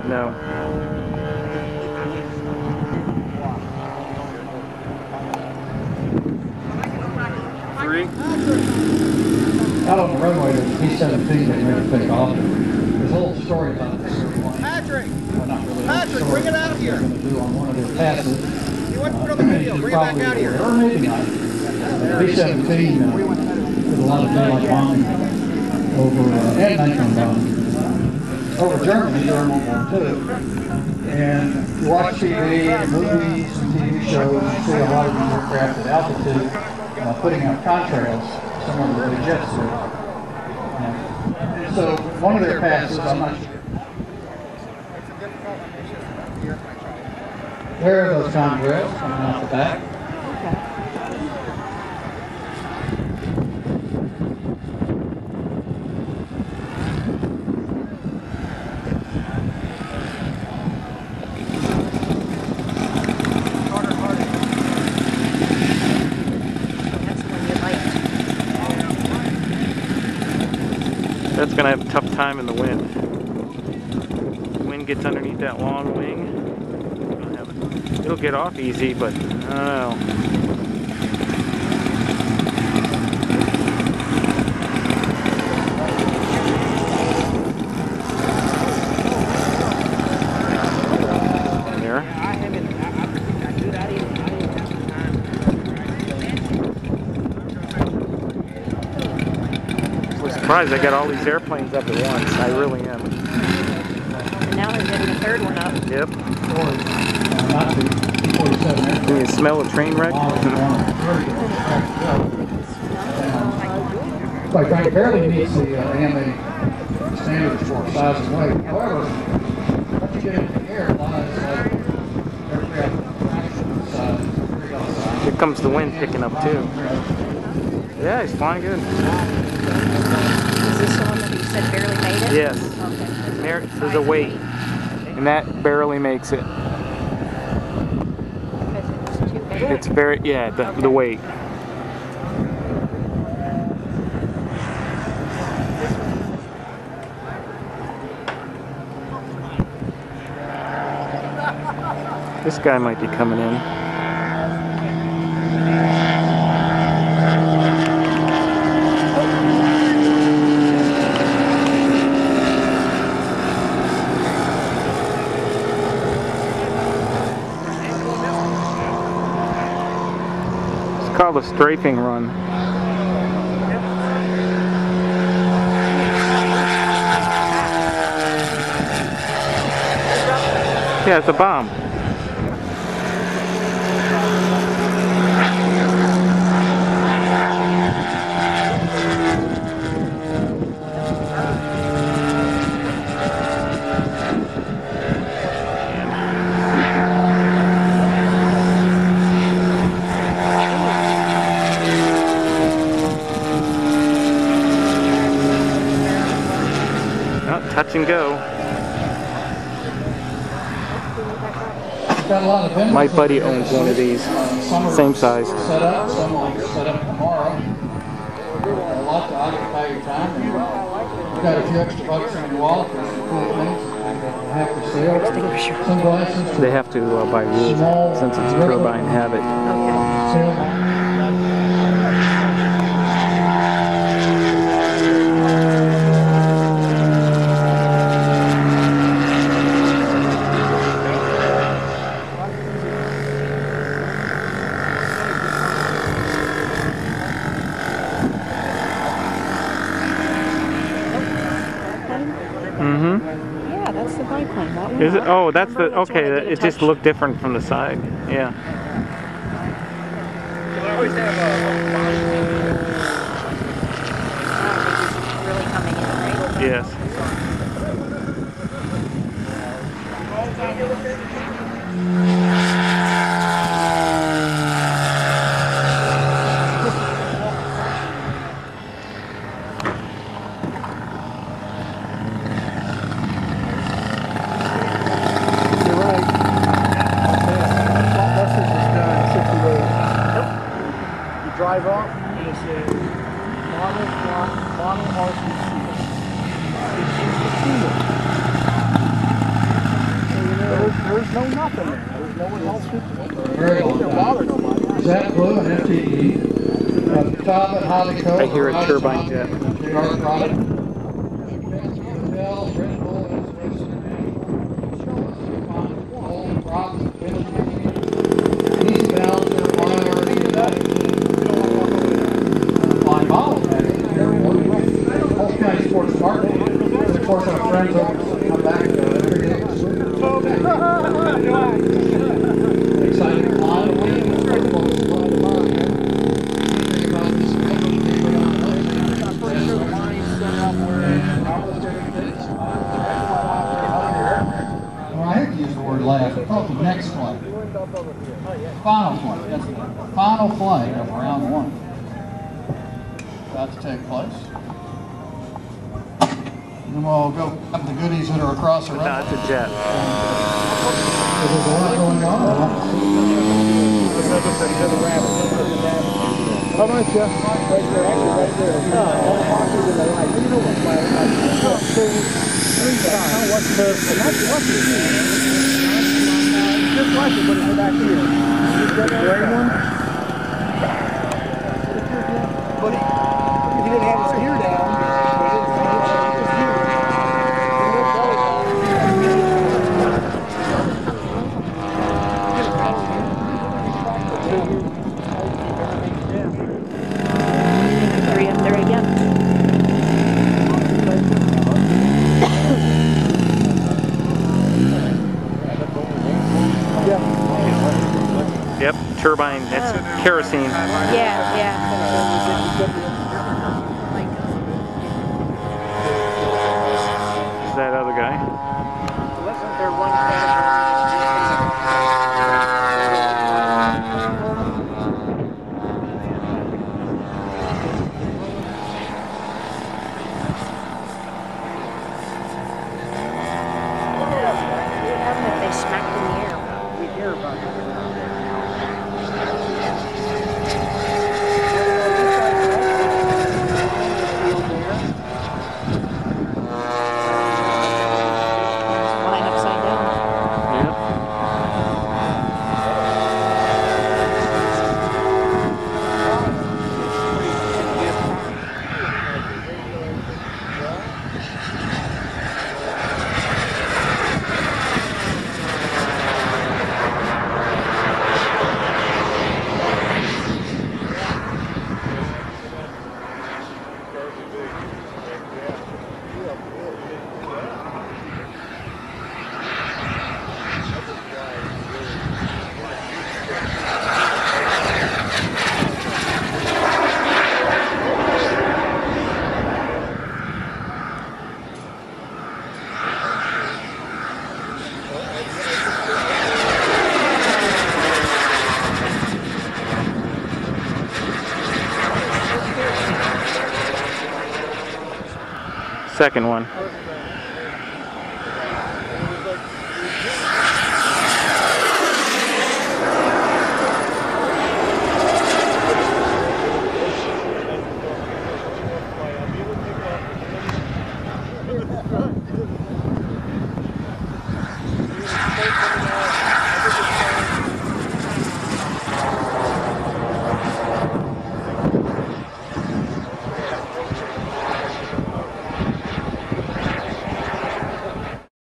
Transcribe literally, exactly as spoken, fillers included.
No. Three. Out on the runway, there's a B seventeen that ready to take off. There's a whole story about this. Patrick! Well, not really Patrick, bring it out here! They're going to do on one of their passes. You want to put on the video, bring it back out here. Or maybe not. The B seventeen uh, did a lot of daylight bombing over, uh, and nighttime bombing over Germany during World War Two. And you watch T V, movies, and T V shows, you see a lot of these aircraft at altitude uh, putting out contrails similar to the jets do. And so one of their passes, I'm not sure. There are those contrails coming out the back. That's going to have a tough time in the wind. The wind gets underneath that long wing. It'll, have it. It'll get off easy, but I don't know. There. Surprised I got all these airplanes up at once. I really am. And now they're getting a third one up. Yep. Can you smell a train wreck? Quite frankly, barely meets the uh, A M A standards for size and weight. However, once you get into the air, a lot of like aircraft size. Here comes the wind picking up too. Yeah, he's flying good. Is this the one that you said barely made it? Yes. Okay. There, there's a weight, and that barely makes it. Because it's too big. It's very, yeah, the, the weight. This guy might be coming in. Called a strafing run. Yeah, it's a bomb. Touch and go. My buddy owns one of these. Same size. Set up, some will set up tomorrow. A lot to occupy your time. You've got a few extra bucks on your wallet for some cool things. Have for sale. Sunglasses. They have to uh, by rules since it's turbine habit. Okay. Mm-hmm. Yeah, that's the biplane. That one. Is it? Oh, that's the, okay, it just looked different from the side. Yeah. I always have It's really coming in, right? Yes. drive up and it says model model R C C. It's the There's, there's no nothing there. There's no one else to Very long don't bother nobody. time. Jet Blue and F T E. Uh, Top and Hobby Co. I hear a turbine jet. J R product. Flying bottles, man. Whole County Sports Park. And of course, our friends over come back every day. Excited to fly away. Well, I hate to use the word last. I thought the next flight. Final flight. That's the final flight of round one. About to take place. And then we'll go up the goodies that are across the road. No, it's a jet. There's a lot going on. How much, Jeff? Right there, actually right there. No, farther than the light. You know what's like, like three times. What's the, that's what's the It's just like it, but it's back here. Is that the gray one? But he, he didn't have his gear down. Three up there again. Yep, turbine. That's kerosene. Yeah, yeah. Is that other guy? Wasn't there one What happened if they smacked in the air? we hear about it? Flying upside down. Yep. Second one.